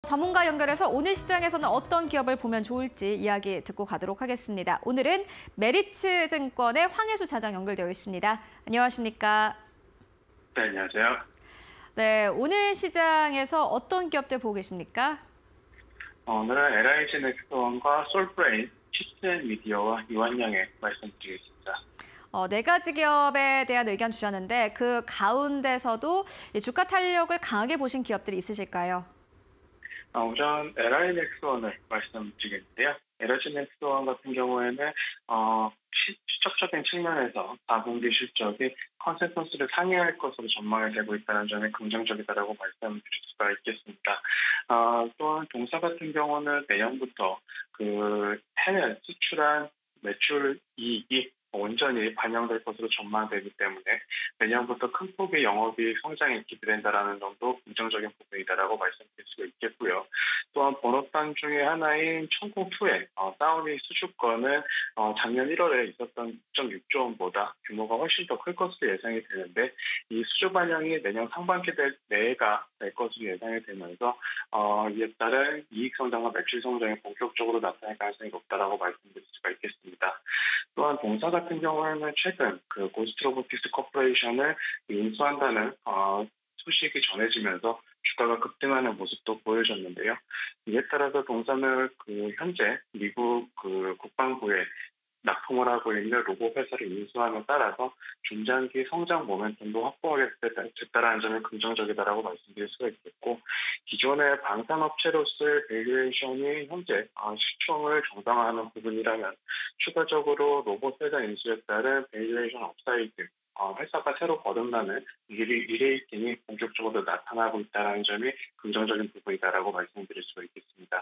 전문가 연결해서 오늘 시장에서는 어떤 기업을 보면 좋을지 이야기 듣고 가도록 하겠습니다. 오늘은 메리츠 증권의 황혜수 차장 연결되어 있습니다. 안녕하십니까? 네, 안녕하세요. 네, 오늘 시장에서 어떤 기업들 보고 계십니까? 오늘은 LIG 넥스원과 솔브레인, 칩센미디어와 이완영의 말씀드리겠습니다. 네 가지 기업에 대한 의견 주셨는데 그 가운데서도 이 주가 탄력을 강하게 보신 기업들이 있으실까요? 우선 LI 넥스원을 말씀드리겠는데요. LIG 넥스원 같은 경우에는 실적적인 측면에서 4분기 실적이 컨센서스를 상회할 것으로 전망이 되고 있다는 점이 긍정적이다라고 말씀드릴 수가 있겠습니다. 또한 동사 같은 경우는 내년부터 그 해외 수출한 매출 이익이 온전히 반영될 것으로 전망되기 때문에 내년부터 큰 폭의 영업이익 성장이 기대된다라는 점도 긍정적인 부분이다라고 말씀드릴 수가 있겠고요. 또한 본업당 중에 하나인 천공2의 사우디 수주권은 작년 1월에 있었던 6.6조 원보다 규모가 훨씬 더 클 것으로 예상이 되는데 이 수주 반영이 내년 상반기 내가 될 것으로 예상이 되면서 이에 따른 이익 성장과 매출 성장이 본격적으로 나타날 가능성이 높다라고 말씀드릴 수가 있겠습니다. 또한 동사 같은 경우에는 최근 그 고스트 로보틱스 코퍼레이션을 인수한다는 소식이 전해지면서 주가가 급등하는 모습도 보여졌는데요. 이에 따라서 동사는 현재 미국 국방부에 납품을 하고 있는 로봇 회사를 인수함에 따라서 중장기 성장 모멘텀도 확보하게 됐다는 점이 긍정적이다라고 말씀드릴 수가 있겠고, 기존의 방산업체로서의 밸류에이션이 현재 시총을 정당화하는 부분이라면 추가적으로 로봇 회사 인수에 따른 밸류에이션 업사이드, 회사가 새로 거듭나는 리레이팅이 본격적으로 나타나고 있다는 점이 긍정적인 부분이다라고 말씀드릴 수가 있겠습니다.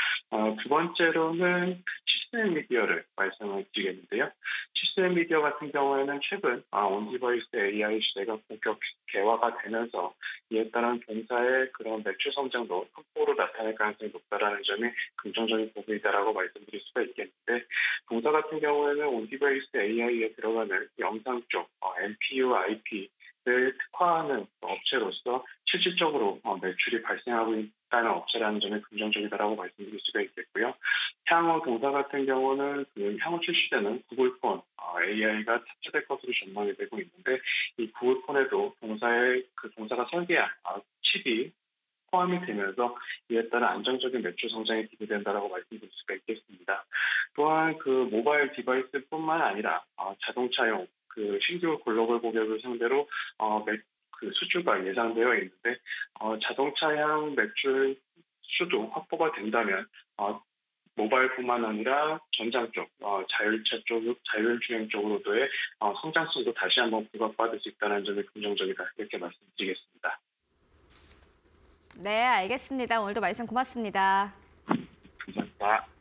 두 번째로는 칩센미디어를 말씀을 드리겠는데요. 칩센미디어 같은 경우에는 최근 온디버이스 AI 시대가 본격 개화가 되면서 이에 따른 동사의 그런 매출 성장도 확보로 나타날 가능성이 높다라는 점이 긍정적인 부분이다라고 말씀드릴 수가 있겠는데, 동사 같은 경우에는 온디버이스 AI에 들어가는 영상 쪽 NPU, IP를 특화하는 업체로서 실질적으로 매출이 발생하고 있다는 업체라는 점이 긍정적이다라고 말씀드릴 수가 있겠고요. 향후 동사 같은 경우는 향후 출시되는 구글폰 AI가 탑재될 것으로 전망이 되고 있는데, 이 구글폰에도 동사가 설계한 칩이 포함이 되면서 이에 따른 안정적인 매출 성장이 기대된다라고 말씀드릴 수가 있겠습니다. 또한 모바일 디바이스뿐만 아니라 자동차용 신규 글로벌 고객을 상대로 수주가 예상되어 있는데, 자동차향 매출 수도 확보가 된다면 모바일뿐만 아니라 전장 쪽, 자율차 쪽, 자율주행 쪽으로도의 성장성도 다시 한번 부각받을 수 있다는 점이 긍정적이다, 이렇게 말씀드리겠습니다. 네, 알겠습니다. 오늘도 말씀 고맙습니다. 감사합니다.